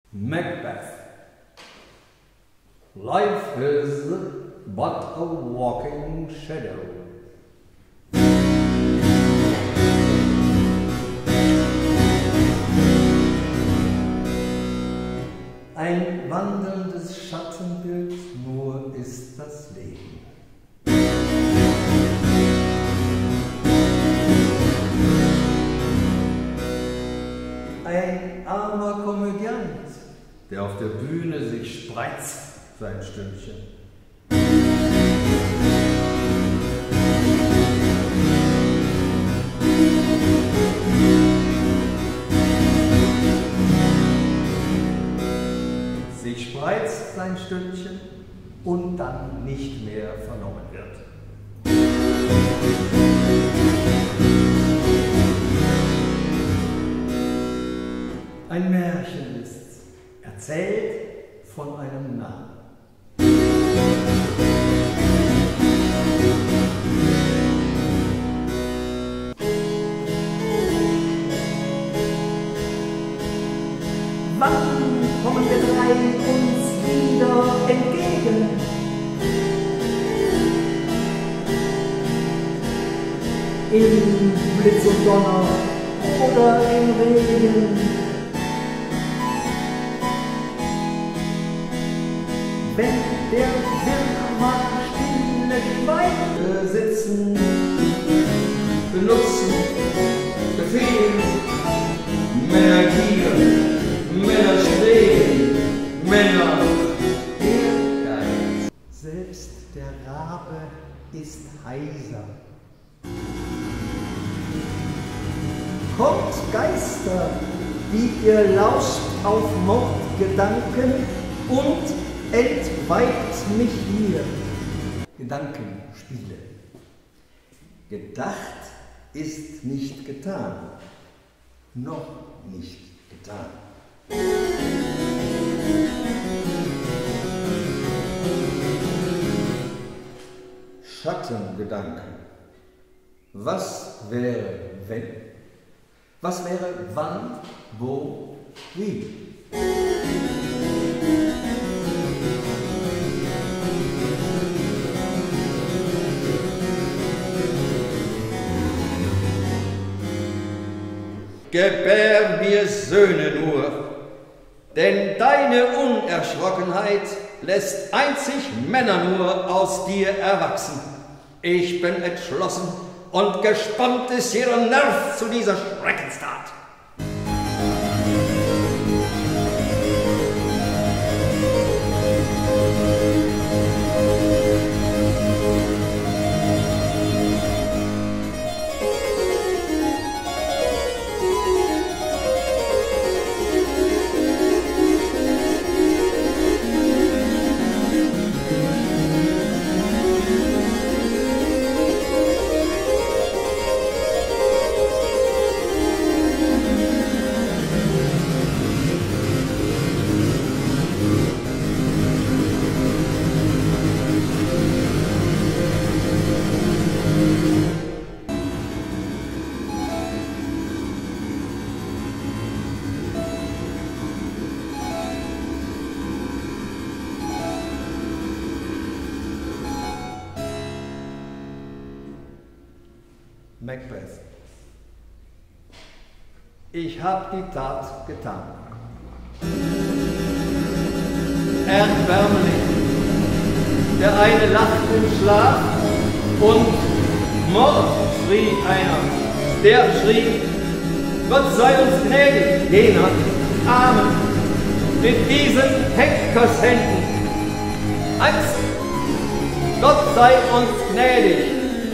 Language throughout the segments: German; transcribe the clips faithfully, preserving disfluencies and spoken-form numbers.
Macbeth. Life is but a walking shadow. Ein wandelndes Schattenbild nur ist das Leben. Ein armer Komödiant, der auf der Bühne sich spreizt, sein Stündchen. Sich spreizt sein Stündchen und dann nicht mehr vernommen wird. Ein Märchen ist's, erzählt von einem Narren. Wann kommen wir drei uns wieder entgegen? Im Blitz und Donner oder im Regen? Wenn der Wirrwarr stille Schweine Sitzen, benutzen, befehlen, Männer gieren, Männer stehen, Männer Ehrgeiz. Selbst der Rabe ist heiser. Kommt Geister, die ihr lauscht auf Mordgedanken und entweiht mich hier. Gedankenspiele. Gedacht ist nicht getan, noch nicht getan. Schattengedanken. Was wäre, wenn? Was wäre, wann, wo, wie? Gebär mir Söhne nur, denn deine Unerschrockenheit lässt einzig Männer nur aus dir erwachsen. Ich bin entschlossen und gespannt ist jeder Nerv zu dieser Schreckenstat. Macbeth. Ich hab die Tat getan. Erbärmlich. Der eine lacht im Schlaf und Mord, schrie einer. Der schrie, Gott sei uns gnädig. Jener, Amen. Mit diesen Henkershänden. Angst, Gott sei uns gnädig.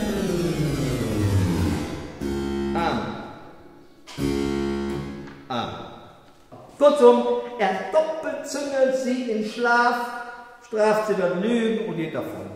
Kurzum, er doppelzüngelt sie im Schlaf, straft sie dann Lügen und geht davon.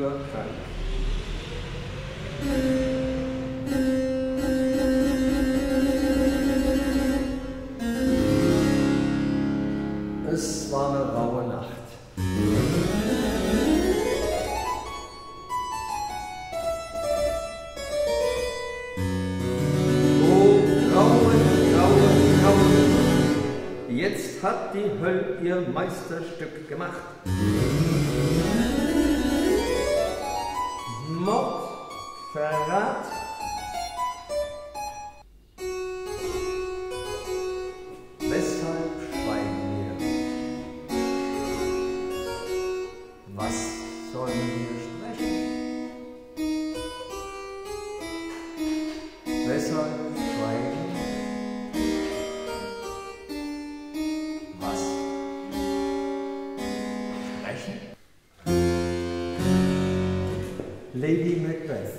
lieber krank. Es war eine raue Nacht. Jetzt hat die Hölle ihr Meisterstück gemacht. Mord, Verrat, weshalb schweigen wir? Was sollen wir sprechen? Weshalb schweigen? Lady Macbeth.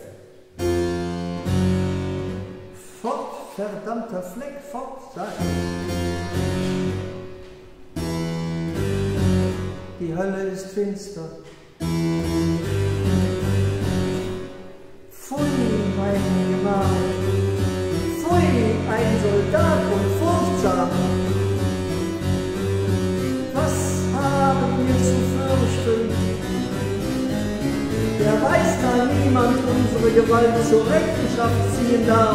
Fort, verdammter Fleck, fort, sag ich. Die Hölle ist finster. Pfui, mein Gemahl. Pfui, ein Soldat und furchtsam. Was haben wir zu fürchten? Wer weiß, da niemand unsere Gewalt zur Rechenschaft ziehen darf.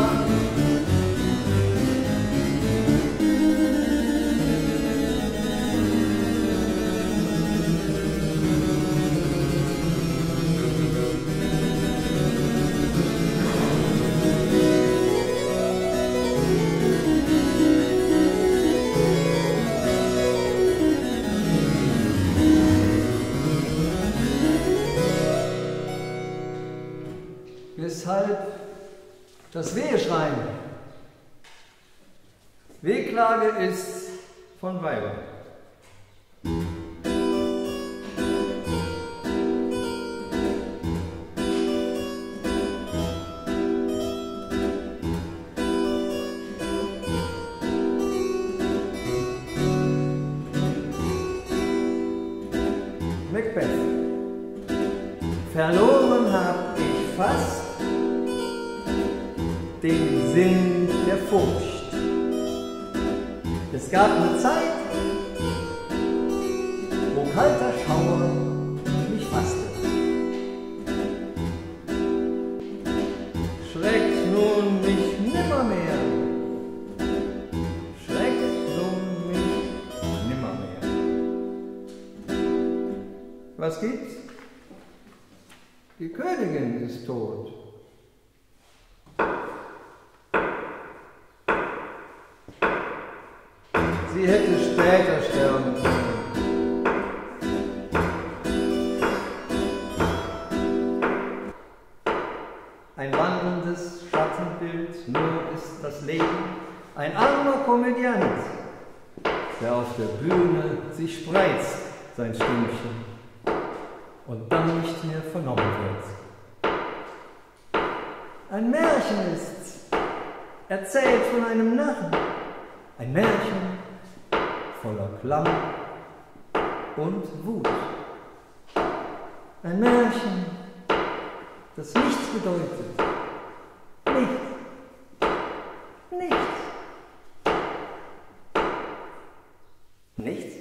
Weshalb das Weheschreien? Wehklage ist von Weibern. Macbeth. Verloren hab ich fast den Sinn der Furcht. Es gab eine Zeit, wo kalter Schauer mich fasste. Schreckt nun mich nimmermehr, schreckt nun mich nimmermehr. Was gibt's? Die Königin ist tot. Sie hätte später sterben können. Ein wandelndes Schattenbild, nur ist das Leben ein armer Komödiant, der auf der Bühne sich spreizt, sein Stimmchen, und dann nicht mehr vernommen wird. Ein Märchen ist's, erzählt von einem Narren, ein Märchen voller Klamm und Wut. Ein Märchen, das nichts bedeutet. Nichts. Nichts. Nichts?